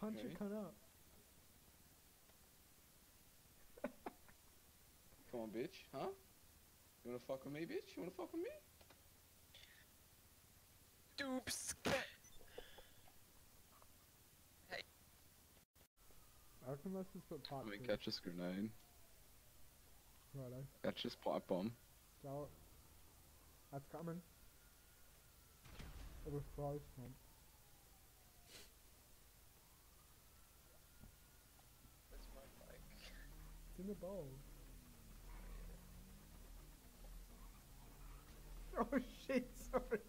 punch your cunt up. Come on, bitch. Huh? You wanna fuck with me, bitch? You wanna fuck with me? Doops. I reckon let's just put part Let me 2. catch this grenade. Righto. Catch this pipe bomb. So, that's coming. It was close, man. That's my bike. It's in the bowl. Oh shit, sorry.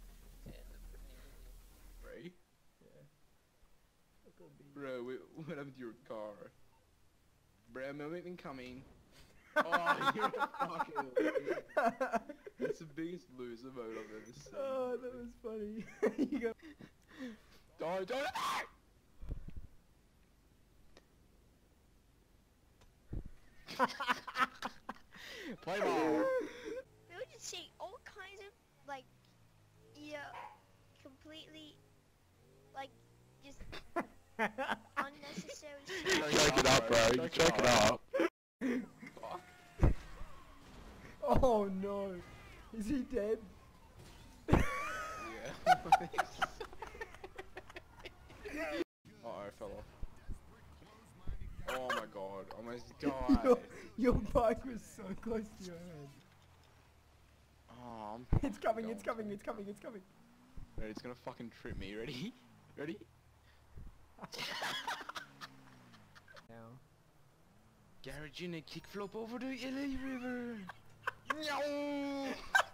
Ray? Yeah. Bro, what happened to your car? Bro, moment incoming. Oh, you're a fucking loser. That's the biggest loser mode I've ever seen. Oh, that was funny. You go. Don't. Play ball. They would just say all kinds of, like, completely, like, just unnecessary stuff. Choke it up, bro. Choke it up. Fuck. Oh no. Is he dead? Yeah. Uh-oh, I fell off. Oh my god, I almost died. Your bike was so close to your head. Oh, It's coming, it's coming, it's coming, it's coming. Ready, it's gonna fucking trip me. Ready? Ready? Now. Garage in a kickflip over the LA River. No.